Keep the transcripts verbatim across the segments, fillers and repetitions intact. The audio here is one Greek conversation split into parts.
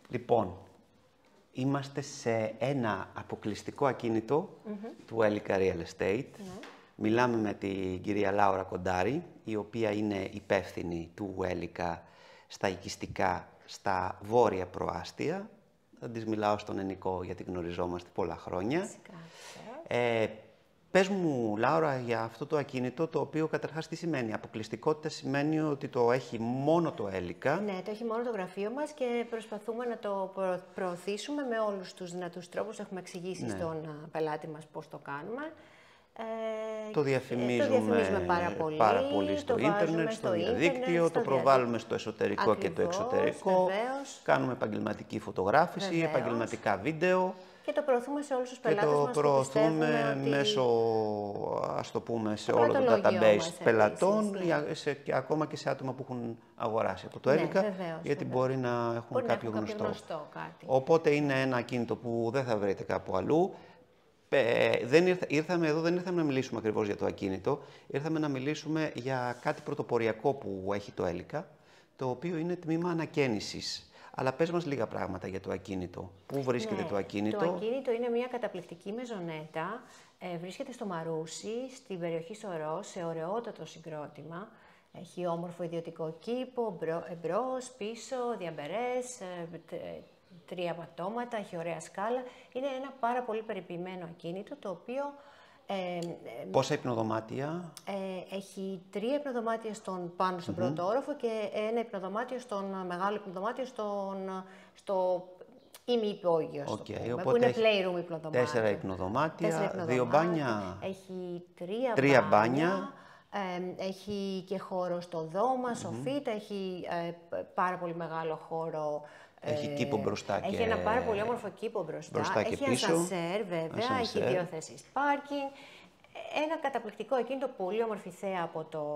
Λοιπόν, είμαστε σε ένα αποκλειστικό ακίνητο mm-hmm. του Έλικα Real Estate. Mm-hmm. Μιλάμε με την κυρία Λάουρα Κοντάρη, η οποία είναι υπεύθυνη του Έλικα στα οικιστικά στα βόρεια προάστια. Θα της μιλάω στον Ενικό γιατί γνωριζόμαστε πολλά χρόνια. Ε, πες μου, Λάουρα, για αυτό το ακίνητο, το οποίο καταρχάς τι σημαίνει? Αποκλειστικότητα σημαίνει ότι το έχει μόνο το Έλικα. Ναι, το έχει μόνο το γραφείο μας και προσπαθούμε να το προ προωθήσουμε με όλους τους δυνατούς τρόπους. Έχουμε εξηγήσει ναι. στον πελάτη μας πώς το κάνουμε. Ε, το, διαφημίζουμε το διαφημίζουμε πάρα πολύ, πάρα πολύ στο ίντερνετ, στο, στο διαδίκτυο, το προβάλλουμε στο εσωτερικό Ακριβώς, και το εξωτερικό. Βεβαίως. Κάνουμε επαγγελματική φωτογράφηση, Βεβαίως. επαγγελματικά βίντεο. Και το προωθούμε σε όλους τους πελάτες μας. Και το προωθούμε ότι... μέσω, ας το πούμε, σε το όλο το database πελατών ναι. ή σε, και ακόμα και σε άτομα που έχουν αγοράσει από το ναι, Έλικα, βεβαίως, γιατί βεβαίως. μπορεί να έχουν μπορεί κάποιο να έχουν γνωστό. γνωστό κάτι. Οπότε είναι ένα ακίνητο που δεν θα βρείτε κάπου αλλού. Ε, δεν ήρθα, ήρθαμε εδώ, δεν ήρθαμε να μιλήσουμε ακριβώς για το ακίνητο, ήρθαμε να μιλήσουμε για κάτι πρωτοποριακό που έχει το Έλικα, το οποίο είναι τμήμα ανακαίνησης. Αλλά πες μας λίγα πράγματα για το ακίνητο. Πού βρίσκεται ναι, το ακίνητο? Το ακίνητο είναι μια καταπληκτική μεζονέτα. Ε, βρίσκεται στο Μαρούσι, στην περιοχή Σωρό, σε ωραιότατο συγκρότημα. Έχει όμορφο ιδιωτικό κήπο, εμπρός, πίσω, διαμπερές, ε, τρία πατώματα, έχει ωραία σκάλα. Είναι ένα πάρα πολύ περιποιημένο ακίνητο, το οποίο... Ε, Πόσα υπνοδωμάτια? Ε, έχει τρία υπνοδωμάτια στον, πάνω στον mm-hmm. πρώτο όροφο και ένα υπνοδωμάτιο στον μεγάλο υπνοδωμάτιο στον, στο ημιυπόγειο, okay, πούμε, που είναι playroom υπνοδωμάτιο. Τέσσερα υπνοδωμάτια, τέσσερα υπνοδωμάτια, δύο μπάνια. Έχει τρία, τρία μπάνια. μπάνια. Ε, έχει και χώρο στο δώμα, mm-hmm. σοφίτα, έχει ε, πάρα πολύ μεγάλο χώρο. Έχει κήπο μπροστά και... Έχει ένα πάρα πολύ όμορφο κήπο μπροστά, μπροστά και έχει πίσω. ασανσέρ βέβαια, ασανσέρ. έχει δύο θέσεις πάρκινγκ. Ένα καταπληκτικό εκείνο, πολύ όμορφη θέα από το,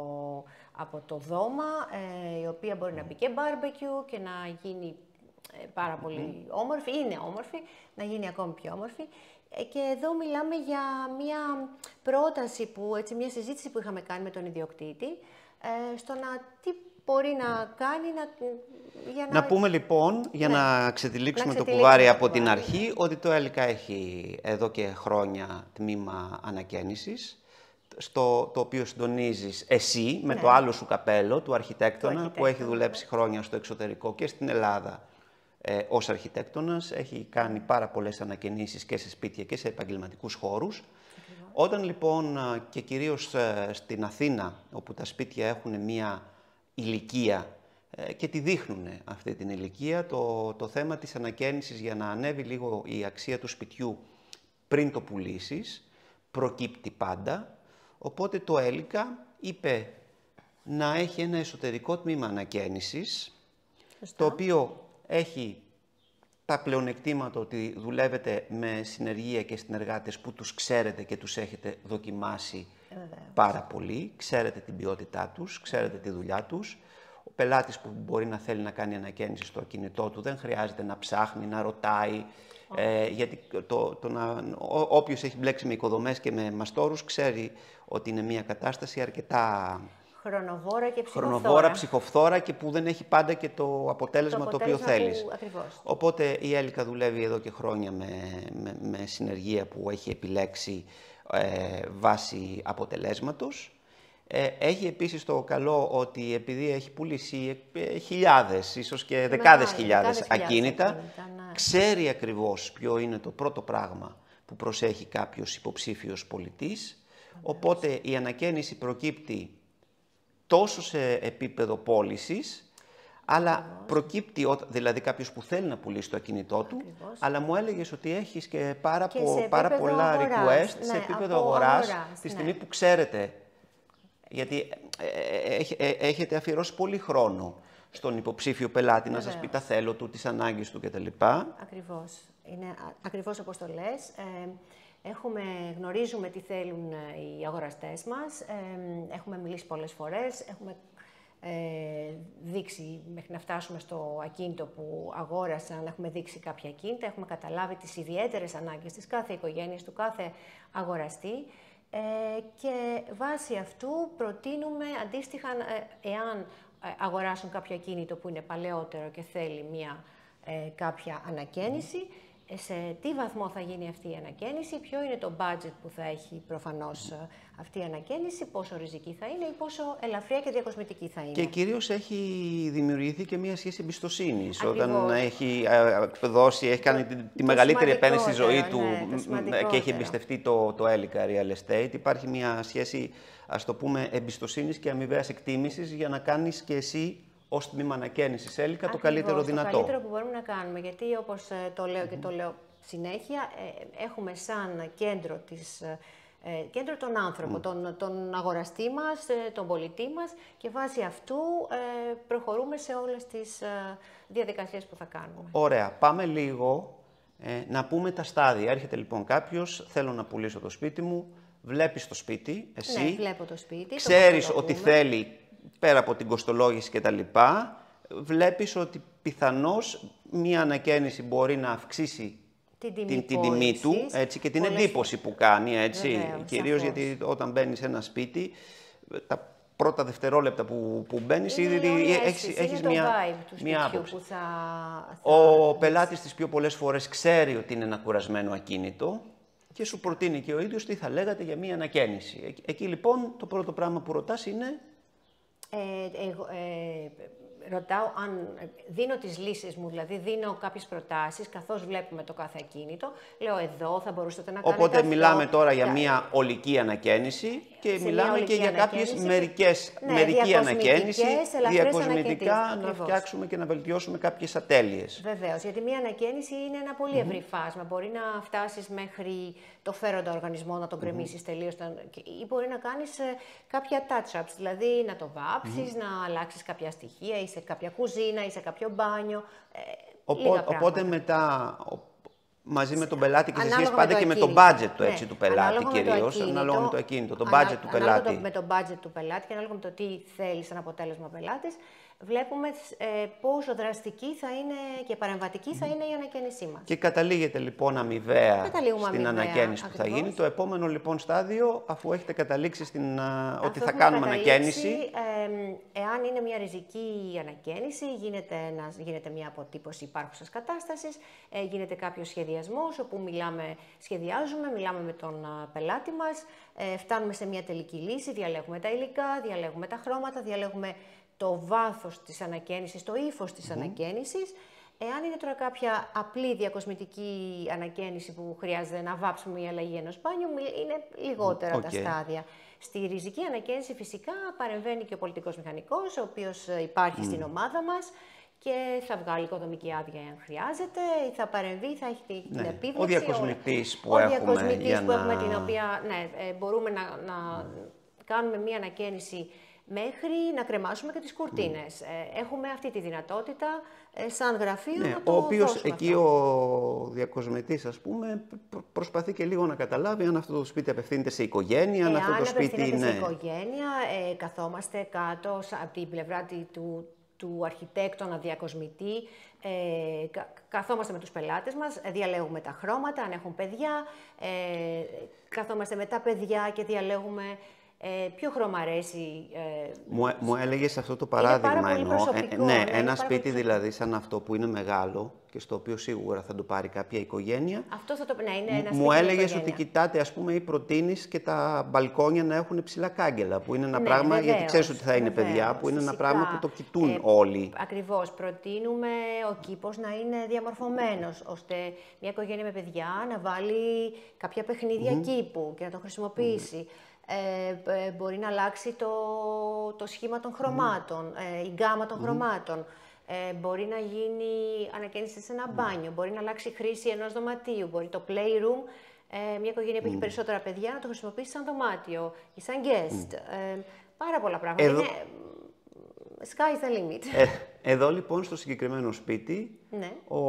από το δώμα, ε, η οποία μπορεί να μπει και μπάρμπεκιου και να γίνει ε, πάρα πολύ mm. όμορφη, είναι όμορφη, να γίνει ακόμη πιο όμορφη. Ε, και εδώ μιλάμε για μια πρόταση, που, έτσι, μια συζήτηση που είχαμε κάνει με τον ιδιοκτήτη, ε, στο να τι μπορεί να κάνει να, για να... Να πούμε λοιπόν, για ναι. να ξετυλίξουμε το κουβάρι από την αρχή, ότι το Έλικα έχει εδώ και χρόνια τμήμα ανακαίνησης, στο, το οποίο συντονίζεις εσύ με ναι. το άλλο σου καπέλο του αρχιτέκτονα, του αρχιτέκτονα, που έχει δουλέψει χρόνια στο εξωτερικό και στην Ελλάδα ε, ως αρχιτέκτονας. Έχει κάνει πάρα πολλές ανακαινήσεις και σε σπίτια και σε επαγγελματικούς χώρους. Ακριβώς. Όταν λοιπόν και κυρίως ε, στην Αθήνα, όπου τα σπίτια έχουν μία ηλικία και τη δείχνουν αυτή την ηλικία, το, το θέμα της ανακαίνησης για να ανέβει λίγο η αξία του σπιτιού πριν το πουλήσεις, προκύπτει πάντα. Οπότε το Έλικα είπε να έχει ένα εσωτερικό τμήμα ανακαίνησης, το οποίο έχει τα πλεονεκτήματα ότι δουλεύετε με συνεργεία και συνεργάτες που τους ξέρετε και τους έχετε δοκιμάσει πάρα πολύ, ξέρετε την ποιότητά τους, ξέρετε τη δουλειά τους. Ο πελάτης που μπορεί να θέλει να κάνει ανακαίνιση στο ακινητό του δεν χρειάζεται να ψάχνει, να ρωτάει, oh. ε, γιατί το, το να, ό, όποιος έχει μπλέξει με οικοδομές και με μαστόρους ξέρει ότι είναι μια κατάσταση αρκετά χρονοβόρα και ψυχοφθόρα. χρονοβόρα, ψυχοφθόρα και που δεν έχει πάντα και το αποτέλεσμα το, το, το οποίο θέλεις. Ακριβώς. Οπότε η Έλικα δουλεύει εδώ και χρόνια με, με, με συνεργεία που έχει επιλέξει ε, βάσει αποτελέσματος. Ε, έχει επίσης το καλό ότι επειδή έχει πουλήσει ε, χιλιάδες, ίσως και δεκάδες, δεκάδες χιλιάδες ακίνητα, ακίνητα ναι. ξέρει ακριβώς ποιο είναι το πρώτο πράγμα που προσέχει κάποιος υποψήφιος πολιτής. Mm-hmm. Οπότε η ανακαίνιση προκύπτει τόσο σε επίπεδο πώλησης, αλλά Ακριβώς. προκύπτει, δηλαδή κάποιος που θέλει να πουλήσει το ακινητό του, Ακριβώς. αλλά μου έλεγες ότι έχεις και πάρα, και πο, πάρα πολλά αγοράς, request ναι, σε επίπεδο αγοράς, αγοράς τη στιγμή ναι. που ξέρετε. Γιατί ε, ε, ε, έχετε αφιερώσει πολύ χρόνο στον υποψήφιο πελάτη Βεβαίως. να σας πει τα θέλω του, τις ανάγκες του κτλ. Ακριβώς. Είναι ακριβώς όπως το λες. Ε, έχουμε, γνωρίζουμε τι θέλουν οι αγοραστές μας. Ε, έχουμε μιλήσει πολλές φορές. Έχουμε ε, δείξει, μέχρι να φτάσουμε στο ακίνητο που αγόρασαν, έχουμε δείξει κάποια ακίνητα. Έχουμε καταλάβει τις ιδιαίτερες ανάγκες της κάθε οικογένειας, του κάθε αγοραστή. Ε, και βάσει αυτού προτείνουμε αντίστοιχα, ε, εάν ε, αγοράσουν κάποιο ακίνητο που είναι παλαιότερο και θέλει μια ε, κάποια ανακαίνιση. Σε τι βαθμό θα γίνει αυτή η ανακαίνιση, ποιο είναι το budget που θα έχει προφανώς αυτή η ανακαίνιση, πόσο ριζική θα είναι ή πόσο ελαφριά και διακοσμητική θα είναι. Και κυρίως έχει δημιουργηθεί και μια σχέση εμπιστοσύνης. Όταν έχει δώσει, έχει κάνει τη, τη μεγαλύτερη επένδυση στη ζωή του, ναι, και έχει εμπιστευτεί το, το Elica Real Estate, υπάρχει μια σχέση, ας το πούμε, εμπιστοσύνης και αμοιβαίας εκτίμησης για να κάνεις και εσύ ως τμήμα ανακαίνησης Elica το καλύτερο δυνατό. Το καλύτερο που μπορούμε να κάνουμε, γιατί όπως το λέω και το λέω συνέχεια, έχουμε σαν κέντρο, της, κέντρο τον άνθρωπο, mm. τον, τον αγοραστή μας, τον πολιτή μας και βάσει αυτού προχωρούμε σε όλες τις διαδικασίες που θα κάνουμε. Ωραία. Πάμε λίγο ε, να πούμε τα στάδια. Έρχεται λοιπόν κάποιος, θέλω να πουλήσω το σπίτι μου, βλέπεις το σπίτι, εσύ, ναι, βλέπω το σπίτι, ξέρεις το ότι θέλει, πέρα από την κοστολόγηση και τα λοιπά, βλέπεις ότι πιθανώς μία ανακαίνιση μπορεί να αυξήσει την τιμή, την, την τιμή του, έτσι, και την πολλές... εντύπωση που κάνει, έτσι, Βεβαίως, κυρίως σαφώς. Γιατί όταν μπαίνεις σε ένα σπίτι, τα πρώτα δευτερόλεπτα που, που μπαίνεις, ήδη έχεις, έχεις μία, μία άποψη. Που θα, θα... Ο πελάτης τις πιο πολλές φορές ξέρει ότι είναι ένα κουρασμένο ακίνητο και σου προτείνει και ο ίδιος τι θα λέγατε για μία ανακαίνιση. Εκεί λοιπόν το πρώτο πράγμα που ρωτάς είναι... Ε, εγώ, ε, ρωτάω αν δίνω τις λύσεις μου, δηλαδή δίνω κάποιες προτάσεις, καθώς βλέπουμε το κάθε ακίνητο, λέω εδώ θα μπορούσατε να κάνετε. Οπότε αυτό. μιλάμε τώρα για μια ολική ανακαίνιση και μιλάμε και για κάποιες μερικές, ναι, μερική ανακαίνιση, διακοσμητικά να ακριβώς. φτιάξουμε και να βελτιώσουμε κάποιες ατέλειες. Βεβαίως, γιατί μια ανακαίνιση είναι ένα πολύ ευρύ mm-hmm. φάσμα. Μπορεί να φτάσεις μέχρι το φέροντα οργανισμό, να τον κρεμίσεις mm-hmm. τελείως, ή μπορεί να κάνεις κάποια touch-ups, δηλαδή να το βάψεις, mm-hmm. να αλλάξεις κάποια στοιχεία ή σε κάποια κουζίνα ή σε κάποιο μπάνιο. Ε, Οπό, οπότε μετά, μαζί με τον πελάτη και σε σχέση πάντα και με το budget του, έτσι, ναι, του πελάτη κυρίως, ανάλογα με το ακίνητο, το budget του πελάτη. Ανάλογα με το budget του πελάτη και ανάλογα με το τι θέλει σαν αποτέλεσμα ο πελάτης, βλέπουμε ε, πόσο δραστική θα είναι και παρεμβατική θα είναι η ανακαίνισή μας. Και καταλήγεται λοιπόν αμοιβαία στην αμοιβαία, ανακαίνιση που ακριβώς. θα γίνει. Το επόμενο λοιπόν στάδιο, αφού έχετε καταλήξει στην, α, ότι θα κάνουμε ανακαίνιση. Ε, εάν είναι μια ριζική ανακαίνιση, γίνεται, ένας, γίνεται μια αποτύπωση υπάρχουσας κατάστασης, ε, γίνεται κάποιος σχεδιασμός, όπου μιλάμε, σχεδιάζουμε, μιλάμε με τον α, πελάτη μας, ε, φτάνουμε σε μια τελική λύση, διαλέγουμε τα υλικά, διαλέγουμε τα χρώματα, διαλέγουμε το βάθος της ανακαίνισης, το ύφος της mm-hmm. ανακαίνισης. Εάν είναι τώρα κάποια απλή διακοσμητική ανακαίνιση που χρειάζεται να βάψουμε η αλλαγή ενός μπάνιου, είναι λιγότερα okay. τα στάδια. Στη ριζική ανακαίνιση φυσικά παρεμβαίνει και ο πολιτικός μηχανικός, ο οποίος υπάρχει mm. στην ομάδα μας και θα βγάλει οικοδομική άδεια αν χρειάζεται, ή θα παρεμβεί, θα έχει την ναι. επίδοση. Ο διακοσμητής που ο έχουμε, διακοσμητής για που να... έχουμε, την οποία ναι, μπορούμε να, να κάνουμε μία ανακαίνιση μέχρι να κρεμάσουμε και τις κουρτίνες. Mm. Έχουμε αυτή τη δυνατότητα σαν γραφείο ναι, να το ο οποίος δώσουμε εκεί αυτό. Ο διακοσμητής, ας πούμε, προσπαθεί και λίγο να καταλάβει αν αυτό το σπίτι απευθύνεται σε οικογένεια, αν ε, αυτό το σπίτι είναι... σε οικογένεια, ε, καθόμαστε κάτω από την πλευρά του, του αρχιτέκτονα διακοσμητή, ε, κα, καθόμαστε με τους πελάτες μας, διαλέγουμε τα χρώματα, αν έχουν παιδιά, ε, καθόμαστε με τα παιδιά και διαλέγουμε Ε, ποιο χρώμα αρέσει. Ε, μου, μου έλεγες αυτό το παράδειγμα εννοώ. Ε, ναι, ναι, ένα σπίτι δηλαδή σαν αυτό που είναι μεγάλο και στο οποίο σίγουρα θα το πάρει κάποια οικογένεια. Αυτό θα το ναι, είναι ένα σπίτι. Μου έλεγες ότι κοιτάτε, ας πούμε, ή προτείνεις και τα μπαλκόνια να έχουν ψηλά κάγκελα, που είναι ένα ναι, πράγμα, βεβαίως, γιατί ξέρεις ότι θα είναι βεβαίως, παιδιά, που είναι φυσικά, ένα πράγμα που το κοιτούν ε, όλοι. Ακριβώς. Προτείνουμε ο κήπος να είναι διαμορφωμένος, ώστε μια οικογένεια με παιδιά να βάλει κάποια παιχνίδια mm. κήπου και να το χρησιμοποιήσει. Mm. Ε, μπορεί να αλλάξει το, το σχήμα των χρωμάτων, ε, η γκάμα των mm. χρωμάτων. Ε, μπορεί να γίνει ανακαίνιση σε ένα mm. μπάνιο, μπορεί να αλλάξει χρήση ενός δωματίου, μπορεί το playroom, ε, μια οικογένεια που mm. έχει περισσότερα παιδιά, να το χρησιμοποιήσει σαν δωμάτιο ή σαν guest. Mm. Ε, πάρα πολλά πράγματα. Εδώ... Είναι... Sky is the limit. Ε, εδώ λοιπόν στο συγκεκριμένο σπίτι, ναι. ο,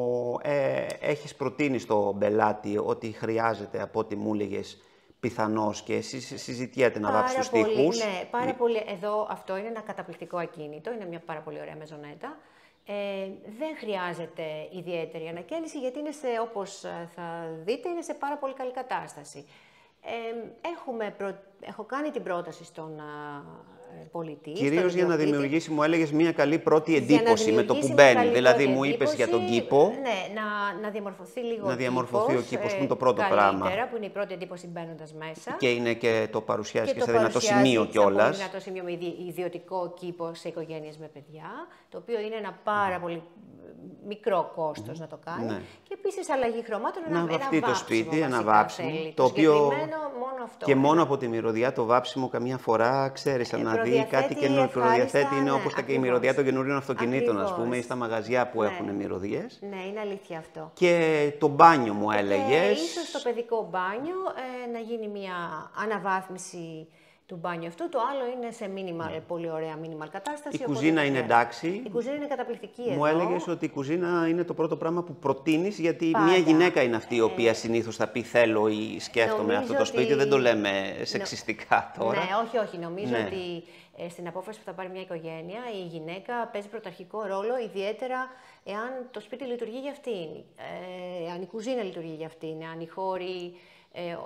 ε, έχεις προτείνει στον πελάτη ότι χρειάζεται, από ό,τι μου έλεγες, πιθανώς και συζητιέται να βάψει τους τοίχους. Ναι, πάρα πολύ. Εδώ αυτό είναι ένα καταπληκτικό ακίνητο, είναι μια πάρα πολύ ωραία μεζονέτα. Ε, δεν χρειάζεται ιδιαίτερη ανακαίνιση, γιατί είναι σε, όπως θα δείτε, είναι σε πάρα πολύ καλή κατάσταση. Ε, έχουμε προ... Έχω κάνει την πρόταση στον πολιτή. Κυρίως για να δημιουργήσει, μου έλεγες, μια καλή πρώτη εντύπωση με το που μπαίνει. Δηλαδή, μου είπες για τον κήπο. Ναι, να, να διαμορφωθεί λίγο να διαμορφωθεί ο κήπος, ο κήπος, που είναι το πρώτο καλύτερα, πράγμα. που είναι η πρώτη εντύπωση μπαίνοντας μέσα. Και είναι και το παρουσιάζει και, και σε δυνατό σημείο κιόλας. Σε δυνατό σημείο με ιδιωτικό κήπο σε οικογένειες με παιδιά, το οποίο είναι ένα πάρα πολύ μικρό κόστος mm. να το κάνει. Ναι. Και επίσης αλλαγή χρωμάτων, να ένα, βαφτεί ένα το σπίτι, ένα βάψιμο. Θέλει. Το, το οποίο μόνο αυτό, και μόνο ναι. από τη μυρωδιά το βάψιμο καμιά φορά ξέρεις ε, να δει κάτι καινούριο. Προδιαθέτει είναι ναι, όπως και η μυρωδιά των καινούριων αυτοκινήτων, ας πούμε, ή στα μαγαζιά που ναι. έχουν μυρωδιές. Ναι, είναι αλήθεια αυτό. Και το μπάνιο μου έλεγες. Ίσως στο παιδικό μπάνιο ε, να γίνει μια αναβάθμιση του μπάνιου αυτού. Το άλλο είναι σε minimal, mm. πολύ ωραία minimal κατάσταση. Η κουζίνα είναι εντάξει. Η κουζίνα είναι καταπληκτική εδώ. Μου έλεγες ότι η κουζίνα είναι το πρώτο πράγμα που προτείνεις, γιατί Πάντα. μια γυναίκα είναι αυτή η οποία ε... συνήθως θα πει θέλω ή σκέφτομαι νομίζω αυτό το σπίτι. Ότι... Δεν το λέμε σεξιστικά τώρα. Ναι, όχι, όχι. Νομίζω ναι. ότι ε, στην απόφαση που θα πάρει μια οικογένεια, η γυναίκα παίζει πρωταρχικό ρόλο, ιδιαίτερα εάν το σπίτι λειτουργεί για αυτήν, ε, αν η κουζίνα λειτουργεί για αυτήν, αν οι χώροι. Ε,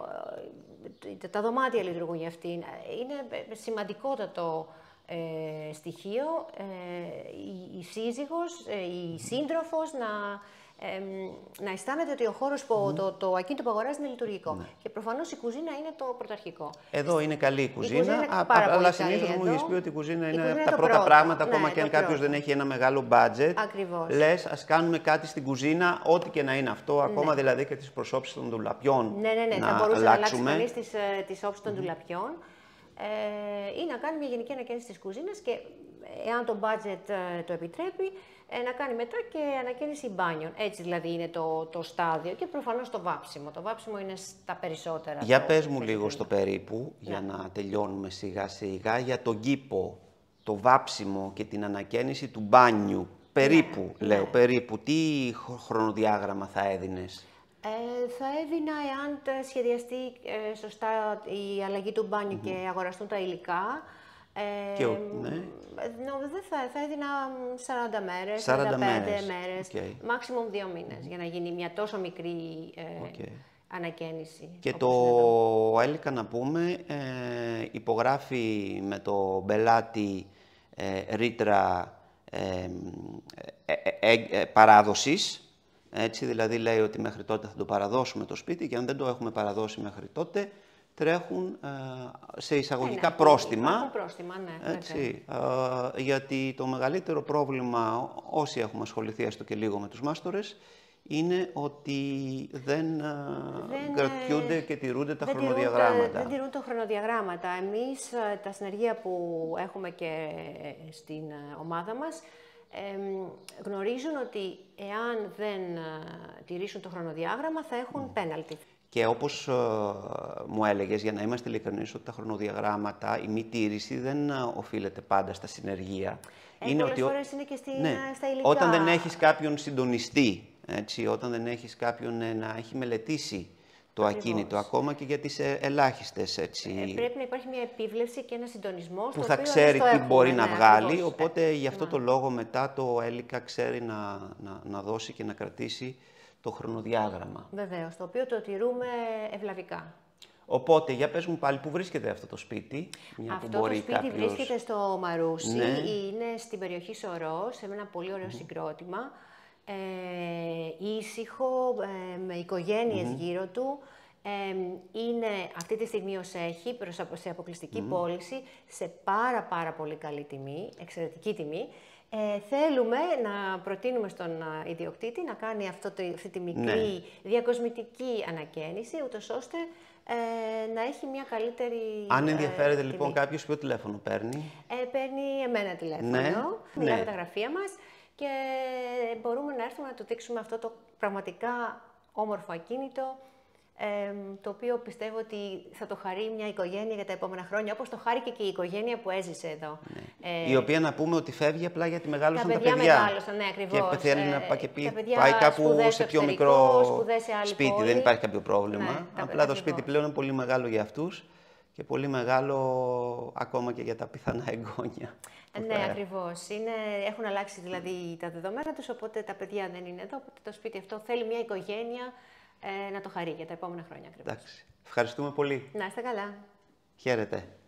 τα δωμάτια λειτουργούν για αυτήν. Είναι σημαντικότατο ε, στοιχείο ε, η, η σύζυγος, ε, η σύντροφος να, ε, να αισθάνεται ότι ο χώρος, που, mm. το, το ακίνητο που αγοράζει είναι λειτουργικό. Mm. Και προφανώς η κουζίνα είναι το πρωταρχικό. Εδώ είναι καλή η κουζίνα, η κουζίνα είναι πάρα αλλά συνήθως μου έχεις πει ότι η κουζίνα είναι, η κουζίνα τα πρώτα πρώτο. πράγματα, ναι, ακόμα και αν κάποιος δεν έχει ένα μεγάλο budget. Ακριβώς. Λες, ας κάνουμε κάτι στην κουζίνα, ό,τι και να είναι αυτό, ακόμα ναι. δηλαδή και τις προσώψεις των ντουλαπιών. Ναι, ναι, ναι, να θα μπορούσε αλλάξουμε. να αλλάξει κανείς τις, τις όψεις των mm. ντουλαπιών. Ε, ή να κάνει μια γενική ανακαίνιση της κουζίνας και εάν το budget ε, το επιτρέπει, ε, να κάνει μετά και ανακαίνιση μπάνιων. Έτσι δηλαδή είναι το, το στάδιο και προφανώς το βάψιμο. Το βάψιμο είναι στα περισσότερα. Για το, πες μου λίγο στο περίπου, ναι. για να τελειώνουμε σιγά σιγά, για τον κήπο, το βάψιμο και την ανακαίνιση του μπάνιου. Περίπου, ναι, λέω, ναι. περίπου. Τι χρονοδιάγραμμα θα έδινες? Ε, θα έδινα, εάν σχεδιαστεί ε, σωστά η αλλαγή του μπάνιου mm-hmm. και αγοραστούν τα υλικά, ε, και ο, ναι. νο, δεν θα, θα έδινα σαράντα μέρες, σαράντα σαράντα πέντε μέρες, μέρες okay. maximum δύο μήνες, mm-hmm. για να γίνει μια τόσο μικρή ε, okay. ανακαίνιση. Και το έλικα να πούμε, ε, υπογράφει με το πελάτη ε, ρήτρα ε, ε, ε, ε, παράδοσης. Έτσι, δηλαδή λέει ότι μέχρι τότε θα το παραδώσουμε το σπίτι και αν δεν το έχουμε παραδώσει μέχρι τότε τρέχουν ε, σε εισαγωγικά ναι, πρόστιμα. πρόστιμα ναι, έτσι, ε, γιατί το μεγαλύτερο πρόβλημα, όσοι έχουμε ασχοληθεί έστω και λίγο με τους μάστορες, είναι ότι δεν, δεν κρατιούνται και τηρούνται τα δεν χρονοδιαγράμματα. Τηρούν, δεν τηρούν τα χρονοδιαγράμματα. Εμείς τα συνεργεία που έχουμε και στην ομάδα μας, Ε, γνωρίζουν ότι εάν δεν uh, τηρήσουν το χρονοδιάγραμμα θα έχουν πέναλτι. Και όπως uh, μου έλεγες, για να είμαστε ειλικρινείς, ότι τα χρονοδιαγράμματα, η μη τήρηση δεν uh, οφείλεται πάντα στα συνεργεία. Ε, είναι πολλές ότι... φορές είναι και στη, ναι. στα υλικά. Όταν δεν έχεις κάποιον συντονιστή, έτσι, όταν δεν έχεις κάποιον ε, να έχει μελετήσει το Ακριβώς. ακίνητο, ακόμα και για τις ε, ελάχιστες, έτσι. Ε, πρέπει να υπάρχει μια επίβλεψη και ένα συντονισμός που θα ξέρει τι έχουμε, μπορεί ναι, να βγάλει, ακριβώς. οπότε ε, γι' αυτό ναι. το λόγο μετά το έλικα ξέρει να, να, να δώσει και να κρατήσει το χρονοδιάγραμμα. Βεβαίως, το οποίο το τηρούμε ευλαβικά. Οπότε, για πες μου πάλι, πού βρίσκεται αυτό το σπίτι? Μια αυτό που μπορεί το σπίτι κάποιος... βρίσκεται στο Μαρούσι, ναι. είναι στην περιοχή Σωρό, σε ένα πολύ ωραίο mm. συγκρότημα, ε, ήσυχο, ε, με οικογένειες mm. γύρω του. Ε, είναι αυτή τη στιγμή ως έχει, προς, σε αποκλειστική mm. πώληση, σε πάρα πάρα πολύ καλή τιμή, εξαιρετική τιμή. Ε, θέλουμε να προτείνουμε στον ιδιοκτήτη να κάνει αυτό το, αυτή τη μικρή ναι. διακοσμητική ανακαίνιση, ούτως ώστε ε, να έχει μια καλύτερη Αν ενδιαφέρεται ε, λοιπόν κάποιος, ποιο τηλέφωνο παίρνει? Ε, παίρνει εμένα τηλέφωνο, ναι. μιλάμε ναι. τα γραφεία μας και μπορούμε να έρθουμε να του δείξουμε αυτό το πραγματικά όμορφο ακίνητο, Ε, το οποίο πιστεύω ότι θα το χαρεί μια οικογένεια για τα επόμενα χρόνια, όπως το χάρηκε και η οικογένεια που έζησε εδώ. Ναι. Ε, η οποία να πούμε ότι φεύγει απλά γιατί μεγάλωσαν τα παιδιά. Τα παιδιά μεγάλωσαν, ναι, ακριβώς. Και θέλει να πάει, και πει, παιδιά πάει κάπου σε πιο μικρό σε άλλη σπίτι, πόλη. δεν υπάρχει κάποιο πρόβλημα. Ναι, απλά ακριβώς. το σπίτι πλέον είναι πολύ μεγάλο για αυτούς και πολύ μεγάλο ακόμα και για τα πιθανά εγγόνια. Ναι, ακριβώς. Είναι, έχουν αλλάξει δηλαδή τα δεδομένα τους, οπότε τα παιδιά δεν είναι εδώ, οπότε το σπίτι αυτό θέλει μια οικογένεια ε, να το χαρεί για τα επόμενα χρόνια. Ακριβώς. Εντάξει. Ευχαριστούμε πολύ. Να είστε καλά. Χαίρετε.